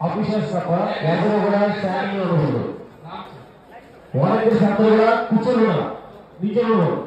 Officers తప్ప ఎవరు కూడా స్టాండింగ్ లో ఉండకూడదు. వాలంటీర్స్ అందరూ కూడా కూర్చొని ఉన్నారు, నిల్చొని ఉన్నారు.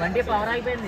బండి పవర్ అయిపోయింది.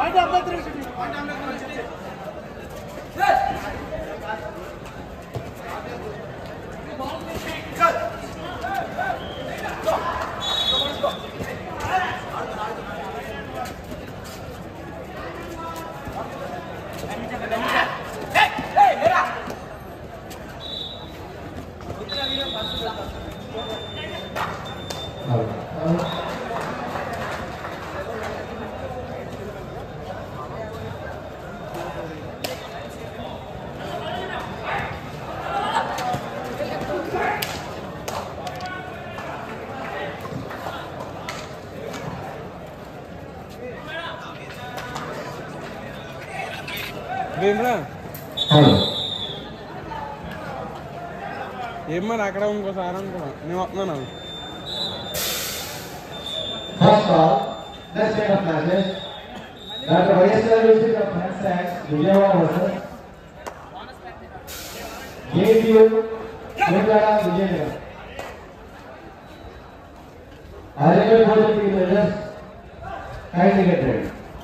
ఏమన్నా అక్కడ ఇంకోసారి అనుకున్నా నేను వస్తున్నాను. First ball, next set of matches. Dr. YSR University of Health Science, Vijayawada versus JNTU, Telangana, Vijayawada. Arrangement for the team leaders, kindly get ready.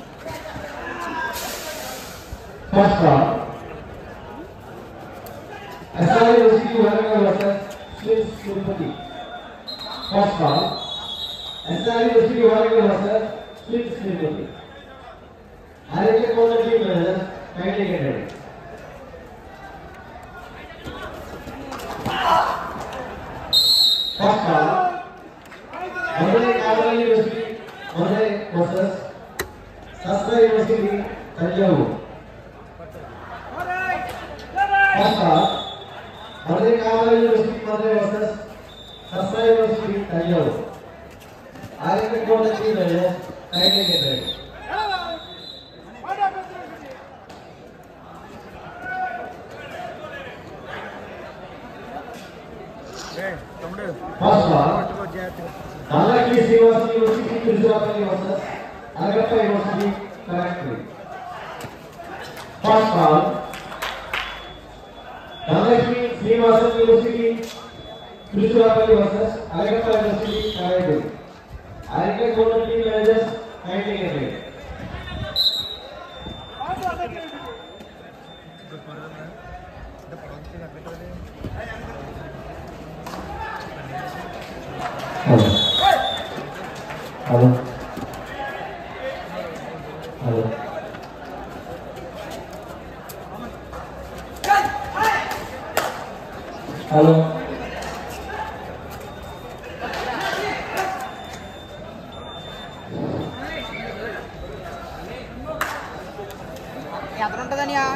First ball, SR University versus Swiss Tirupati. First ball, SR University versus Swiss Tirupati. Arrangement for the team leaders, kindly get ready. First ball, Madurai National University versus Sastra University, Tanjavur. First ball, Madurai National University versus Sastra University, Tanjavur. Arrangement for the team leaders, kindly get ready. First ball, Dhanlakshmi Srinivasa University, Tiruchirappalli versus Alagappa University, Karakuri. First ball, Dhanlakshmi Srinivasa University, Tiruchirappalli versus Alagappa University, Karakuri. Arrangement for the team managers, kindly get ready. Hello. Hello. Hello. Hello. ఎంత ఉంటుందనియా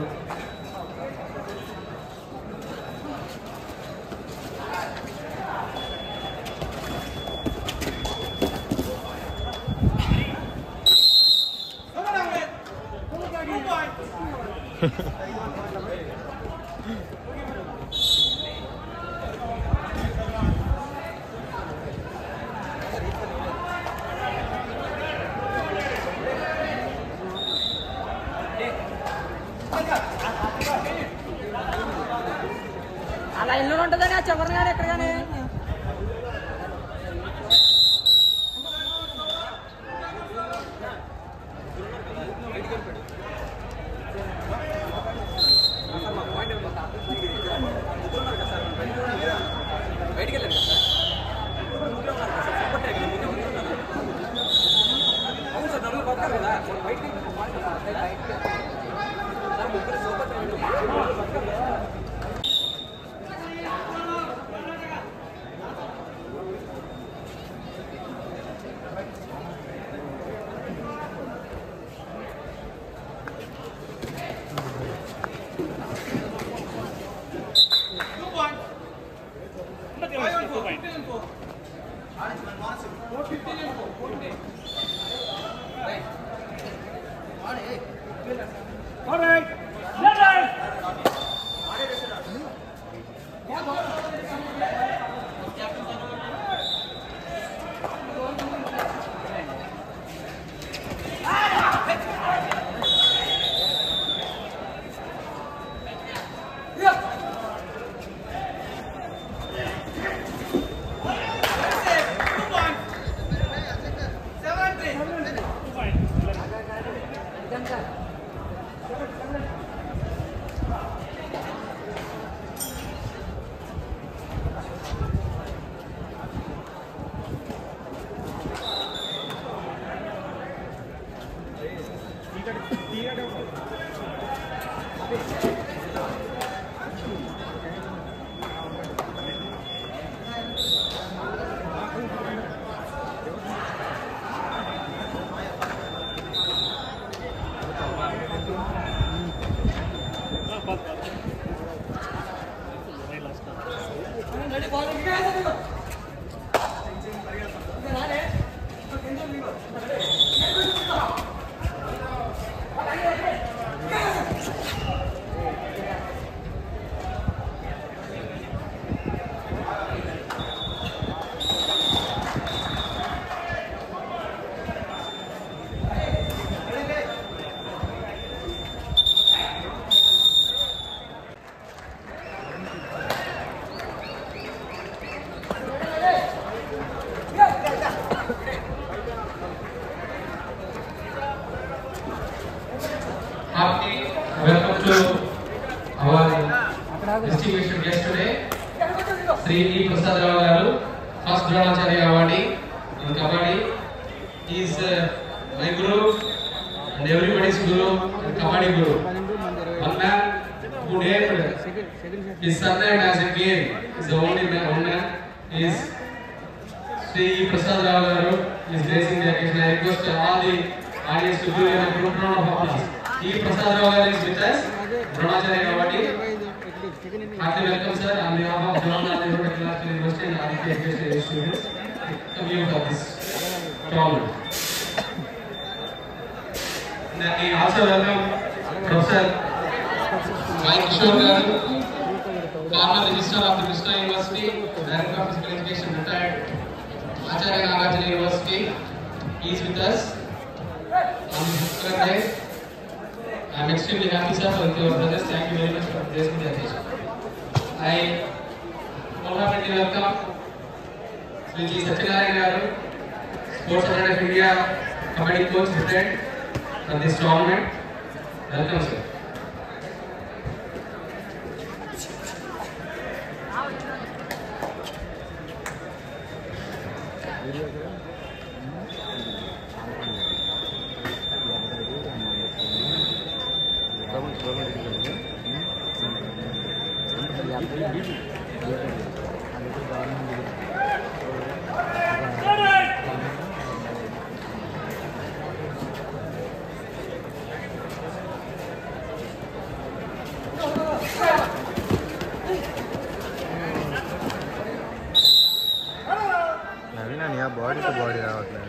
అలా ఇల్లు ఉంటుందని ఆ చివరి గారు ఎక్కడ కానీ Welcome to our distinguished guest today, Sri E. Prasad Rao Garu, first Dronacharya awardee in Kabaddi. He is my guru and everybody's guru and Kabaddi guru. One man who named his surname as a game is the only man. He is Sri E. Prasad Rao Garu. He is blessing the occasion. I request all the audience to give him a group round of applause. E. Prasad Rao Garu is with us, Dronacharya awardee. Heartily welcome, sir, on behalf of Jawaharlal Nehru Technological University and Aditya Education students. Come here for this tournament. Then we also welcome Professor Y. Kishore Garu, former Registrar of the Krishna University, Director of Physical Education, retired, Acharya Nagarjuna University. He is with us on this particular day. I am extremely happy, sir, for your presence. Thank you very much for gracing the occasion. I wholeheartedly welcome Sri G. Satyanarayana Garu, Sports Authority of India Kabaddi coach retired for this tournament. Welcome, sir. Body to body రావట్లేదు.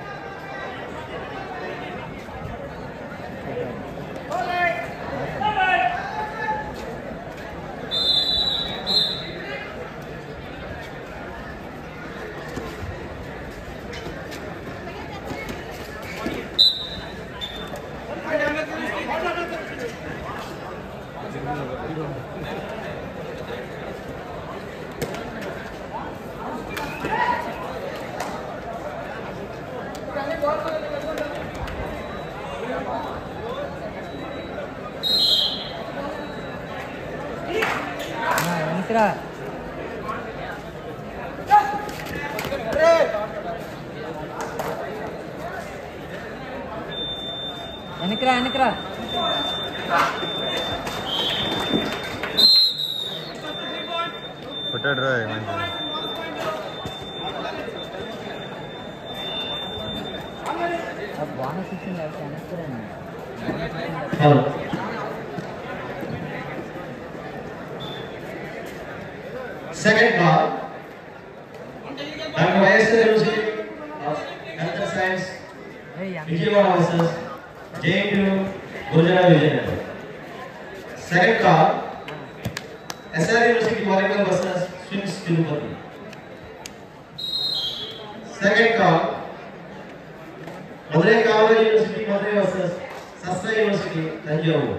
వెనకరా కొట్టాడు రా మంచిది. బాగా చూసింది వెనకరండి. Second ball, Dr. Y.S. University of Health and Science, Vijayawada versus JNU Gurujara Vijayanagara. Second call, SR University Warangal versus Swings Tirupati. Second call, Madurai Kaveri University Madurai versus Sastra University Tanjavur.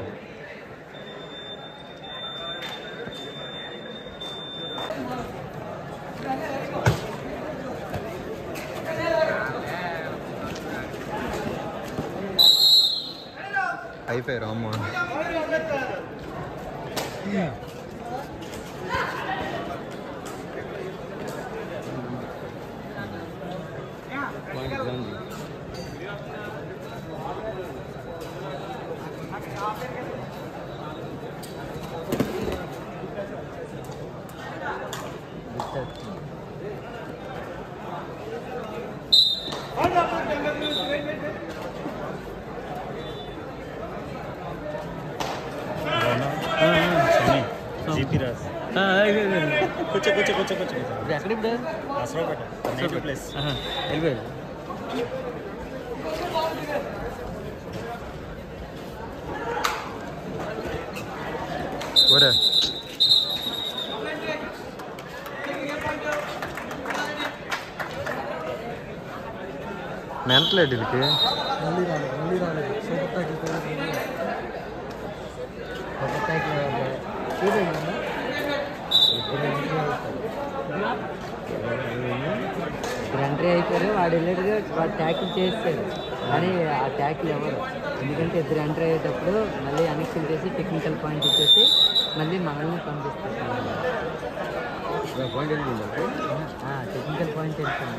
అయిపోయారు అమ్మ. కూర్చో కూర్చో కూర్చో కూర్చో ఇప్పుడు ఎక్కడ ఇప్పుడు Asarapeta native place వెళ్ళిపోయారు ఒరే మెంటల్ వీళ్ళకి మళ్ళీ రాలేదు సూపర్ ట్యాకిల్ సూపర్ ట్యాకిల్ ఇప్పుడు ఎంట్రీ అయిపోయారు వాడు వెళ్ళాడుగా వాడు ట్యాకిల్ చేస్తాడు కానీ ఆ ట్యాకిల్ ఎవరు ఎందుకంటే ఇద్దరు ఎంట్రీ అయ్యేటప్పుడు మళ్ళీ అనెక్షన్ చేసి టెక్నికల్ పాయింట్ ఇచ్చేసి మళ్ళీ మనల్ని పంపిస్తారు టెక్నికల్ పాయింట్ వెళ్తుంది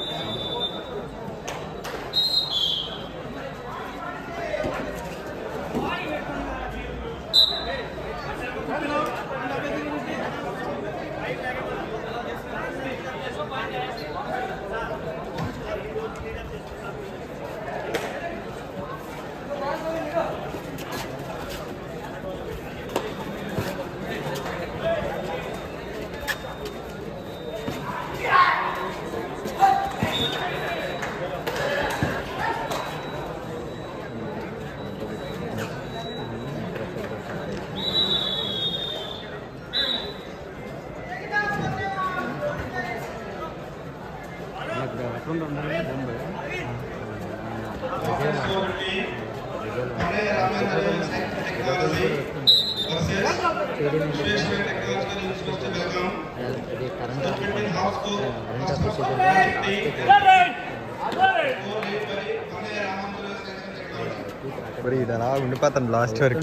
ఇది అలా ఉండిపోతాను లాస్ట్ వరకు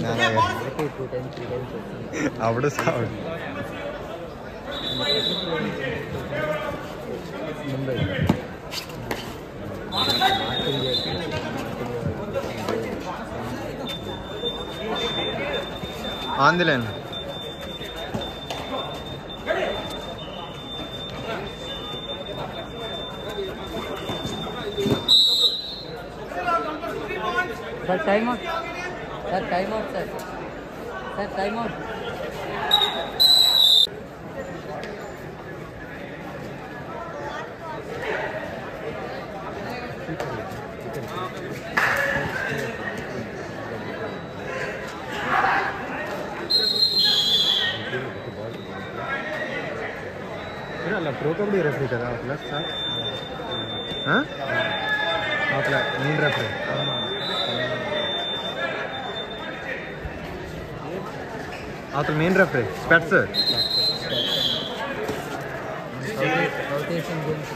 అప్పుడు సాగు ఆందిలేను sir time out sir time out sir sir time out అలా ప్రో కబడ్డీ రెఫరీ కదా ప్లస్ సార్ అట్లా మెయిన్ రెఫరీ అతను మెయిన్ రెఫరీ స్పెట్స్ సౌత్ ఏషియన్ గేమ్స్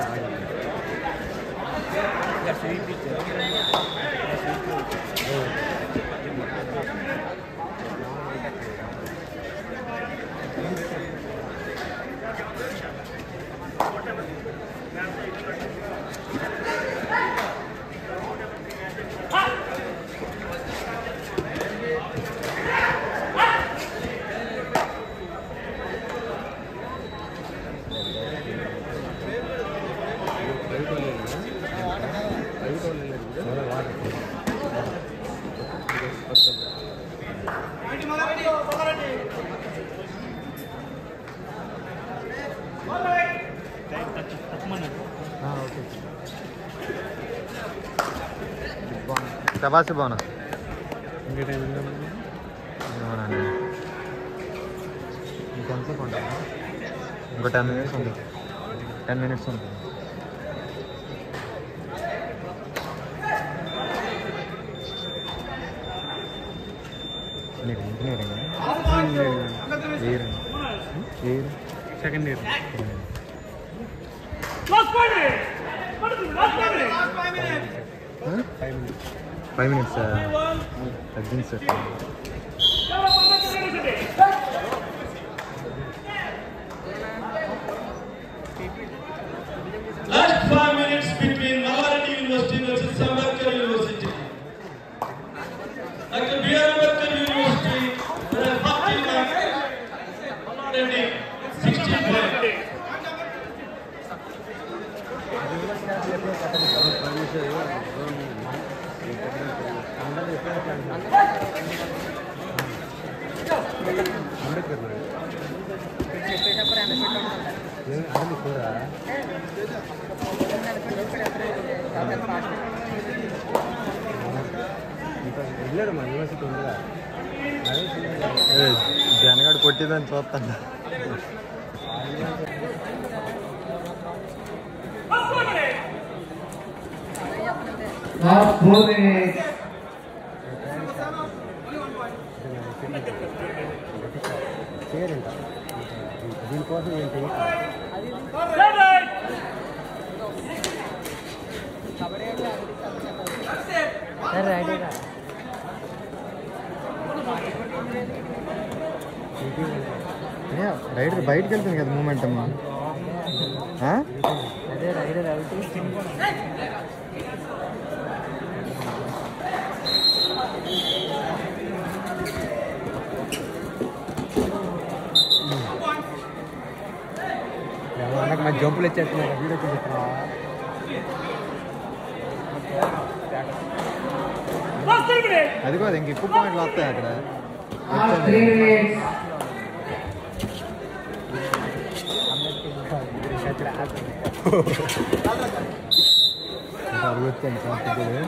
శబాసి బాగున్నా ఇంకా టైం అవునండి ఇంకొంతసేపు ఉంటుందా ఇంకో 10 minutes ఉంటుంది 10 minutes ఉంటుంది నీకు engineering year second year 5 minutes తగ్గింది sir Last 5 minutes between Navarrete University versus Savarkar University. Dr. B.R. వెళ్ళాడు మా యూనివర్సిటీ ఉందా జనగాడు కొట్టిదని చూస్తాను. చేయరంట దీనికోసం ఏంటి సరే రెడీగా రైడర్ బయటకు వెళ్తుంది కదా మూమెంట్ అమ్మా. అదే రైడర్ అవుట్ నాకు మంచి జంపులు ఇచ్చేస్తున్నారు వీడియో చూపిస్తున్నా అదిగో అది ఇంక ఎక్కువ పాయింట్లు వస్తాయి అక్కడ. అరుగు వచ్చాను కాకపోతే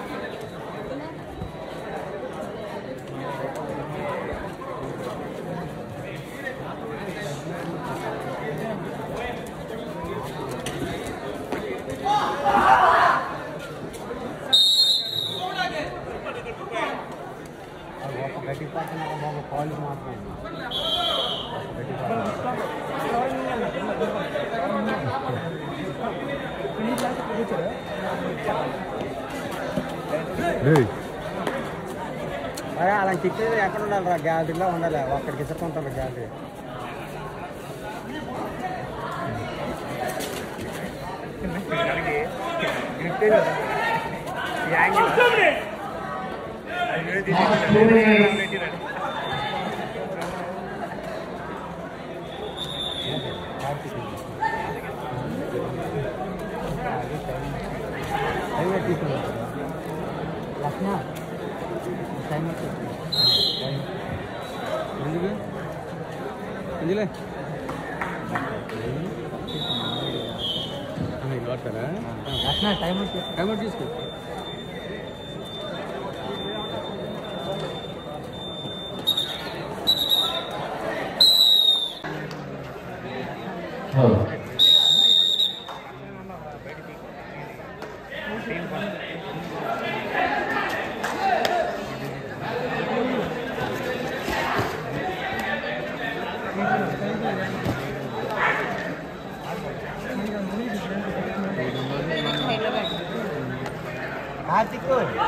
గట్టి పక్కన బాబు కాలేజ్ మాత్రం గట్టి అలా టిక్కెట్ ఎక్కడ ఉండాలి రా గ్యాలరీలో ఉండాలి అక్కడికి ఇసుకుంటారు గ్యాలరీ లక్ష్మణ టైం ఇందులో లక్ష్మణ టైం వచ్చి టైం తీసుకో Karthik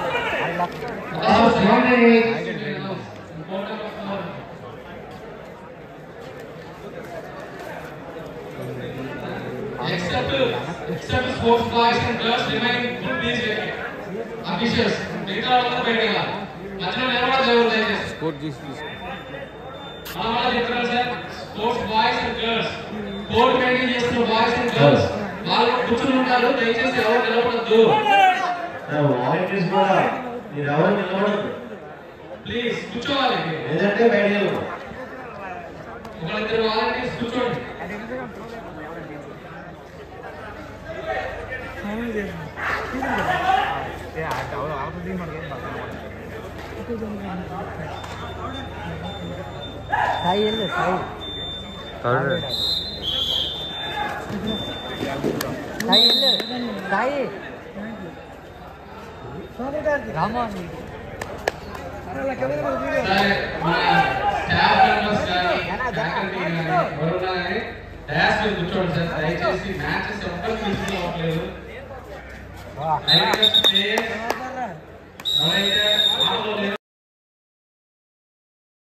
Except sports boys and girls remain full please officials. మిగతా వాళ్ళందరూ బయటగా మధ్యలో నిలబడి దేవుడు దయచేసి స్పోర్ట్ చేసి అలా చెప్తున్నారు sir. Sports boys and girls court maintain చేస్తున్న బాయ్స్ అండ్ గర్ల్స్ వాళ్ళు కూర్చుని ఉంటారు. దయచేసి ఎవరు నిలబడద్దు. వాలంటీర్స్ కూడా మీరు ఎవరు నిలబడద్దు ప్లీజ్ కూర్చోవాలి. లేదంటే బయట ఒకరిద్దరు వాలంటీర్స్ కూర్చోండి. సాయి వెళ్ళు సాయి సాయి వెళ్ళు సాయి రామా సరే మన స్టాఫ్ మెంబర్స్ కానీ ఫ్యాకల్టీ కానీ ఎవరున్నా కానీ డాష్ మీద కూర్చోండి సార్. దయచేసి మ్యాచెస్ ఎవ్వరు మిస్ అవ్వట్లేదు.